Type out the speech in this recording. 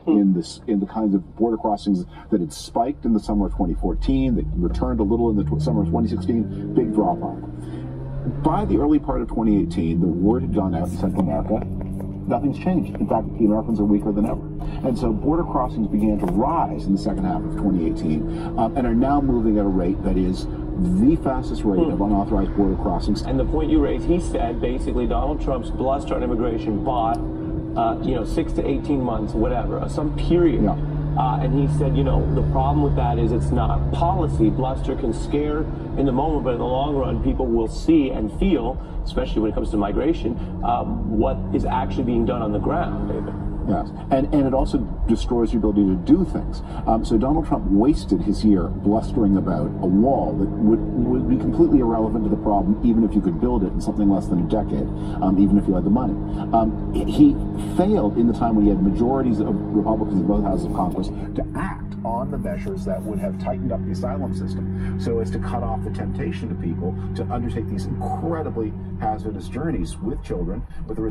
in the kinds of border crossings that had spiked in the summer of 2014, that returned a little in the summer of 2016, big drop off. By the early part of 2018, the word had gone out in Central America, nothing's changed. In fact, the Americans are weaker than ever. And so border crossings began to rise in the second half of 2018 and are now moving at a rate that is the fastest rate of unauthorized border crossings. And the point you raised, he said basically Donald Trump's bluster on immigration bought, 6 to 18 months, whatever, some period. Yeah. And he said, the problem with that is it's not policy. Bluster can scare in the moment, but in the long run, people will see and feel, especially when it comes to migration, what is actually being done on the ground, David. Yes, and it also destroys your ability to do things. So Donald Trump wasted his year blustering about a wall that would be completely irrelevant to the problem, even if you could build it in something less than a decade, even if you had the money. He failed in the time when he had majorities of Republicans in both houses of Congress to act on the measures that would have tightened up the asylum system so as to cut off the temptation to people to undertake these incredibly hazardous journeys with children, with the